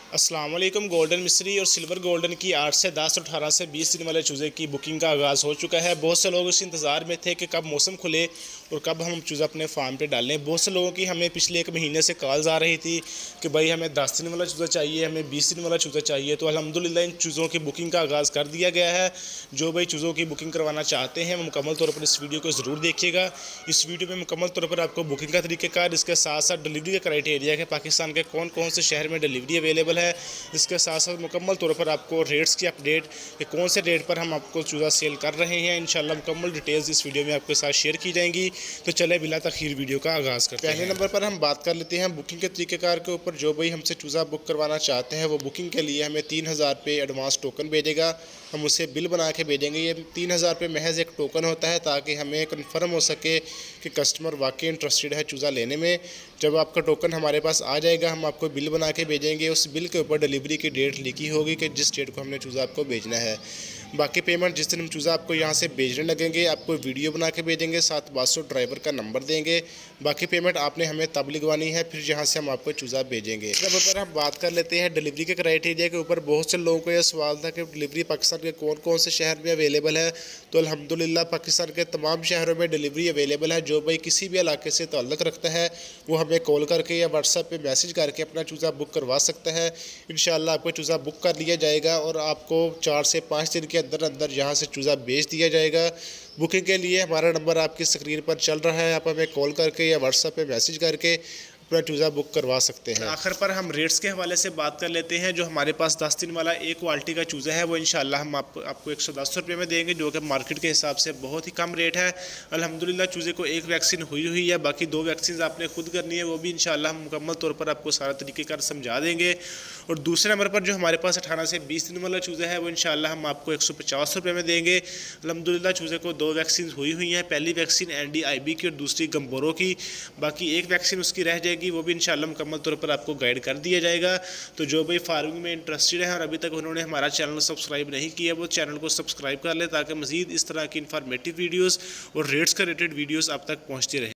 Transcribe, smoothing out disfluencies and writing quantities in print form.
अस्सलाम वालेकुम। गोल्डन मिस्री और सिल्वर गोल्डन की 8 से 10 और 18 से 20 दिन वाले चूज़े की बुकिंग का आगाज़ हो चुका है। बहुत से लोग इस इंतज़ार में थे कि कब मौसम खुले और कब हम चूज़ा अपने फार्म पे डालें। बहुत से लोगों की हमें पिछले 1 महीने से कॉल्स आ रही थी कि भाई हमें 10 दिन वाला चूज़ा चाहिए, हमें 20 दिन वाला चूज़ा चाहिए। तो अल्हम्दुलिल्लाह इन चूज़ों की बुकिंग का आगाज़ कर दिया गया है। जो भाई चूज़ों की बुकिंग करवाना चाहते हैं वो मुकम्मल तौर पर इस वीडियो को ज़रूर देखिएगा। इस वीडियो में मुकम्मल तौर पर आपको बुकिंग का तरीक़ेकार, इसके साथ साथ डिलीवरी का क्राइटेरिया है, पाकिस्तान के कौन कौन से शहर में डिलीवरी अवेलेबल है, इसके साथ साथ मुकम्मल तौर पर आपको रेट्स की अपडेट कि कौन से रेट पर हम आपको चूज़ा सेल कर रहे हैं। इंशाल्लाह मुकम्मल डिटेल्स इस वीडियो में आपके साथ शेयर की जाएंगी। तो चले बिला तखीर वीडियो का आगाज़ करते हैं। पहले नंबर पर हम बात कर लेते हैं बुकिंग के तरीक़ेकार के ऊपर। जो भाई हमसे चूज़ा बुक करवाना चाहते हैं वो बुकिंग के लिए हमें 3000 रुपये एडवांस टोकन भेजेगा। हम उसे बिल बना के भेजेंगे। ये 3000 रुपये महज एक टोकन होता है ताकि हमें कन्फर्म हो सके कि कस्टमर वाकई इंटरेस्टेड है चूज़ा लेने में। जब आपका टोकन हमारे पास आ जाएगा हम आपको बिल बना के भेजेंगे। उस बिल के ऊपर डिलीवरी की डेट लिखी होगी कि जिस डेट को हमने चूज़ा आपको भेजना है। बाकी पेमेंट जिस दिन हम चूज़ा आपको यहाँ से भेजने लगेंगे आपको वीडियो बना के भेजेंगे, साथ बासो ड्राइवर का नंबर देंगे। बाकी पेमेंट आपने हमें तब लिखवानी है, फिर यहाँ से हम आपको चूज़ा भेजेंगे। इस नंबर पर हम बात कर लेते हैं डिलीवरी के क्राइटेरिया के ऊपर। बहुत से लोगों को यह सवाल था कि डिलीवरी पाकिस्तान के कौन कौन से शहर में अवेलेबल है। तो अल्हम्दुलिल्लाह पाकिस्तान के तमाम शहरों में डिलीवरी अवेलेबल है। जो भाई किसी भी इलाके से ताल्लुक़ रखता है वो हमें कॉल करके या व्हाट्सएप पे मैसेज करके अपना चूज़ा बुक करवा सकता है। इंशाल्लाह आपको चूज़ा बुक कर लिया जाएगा और आपको 4 से 5 दिन के अंदर अंदर यहाँ से चूज़ा भेज दिया जाएगा। बुकिंग के लिए हमारा नंबर आपकी स्क्रीन पर चल रहा है, आप हमें कॉल करके या व्हाट्सएप पे मैसेज करके अपना चूज़ा बुक करवा सकते हैं। आखिर पर हम रेट्स के हवाले से बात कर लेते हैं। जो हमारे पास 10 दिन वाला एक क्वालिटी का चूज़ा है वो इंशाल्लाह हम आपको 110 रुपये में देंगे, जो कि मार्केट के हिसाब से बहुत ही कम रेट है। अल्हम्दुलिल्लाह चूज़े को एक वैक्सीन हुई है, बाकी 2 वैक्सीन आपने खुद करनी है। वो भी इंशाल्लाह हम मुकम्मल तौर पर आपको सारा तरीक़ेकार समझा देंगे। और दूसरे नंबर पर जो हमारे पास 18 से 20 दिन वाला चूज़ा है वो इंशाल्लाह हम आपको 150 रुपये में देंगे। अल्हम्दुलिल्लाह चूज़े को 2 वैक्सीन हुई हैं, पहली वैक्सीन NDIB की और दूसरी गम्बोरो की। बाकी एक वैक्सीन उसकी रह जाएगी, वो भी इंशाल्लाह मुकम्मल तौर पर आपको गाइड कर दिया जाएगा। तो जो भाई फार्मिंग में इंटरेस्टेड है और अभी तक उन्होंने हमारा चैनल सब्सक्राइब नहीं किया वो चैनल को सब्सक्राइब कर ले ताकि मज़ीद इस तरह की इन्फॉर्मेटिव वीडियोज़ और रेट्स का रिलेटेड वीडियोज़ आप तक पहुँचती रहे।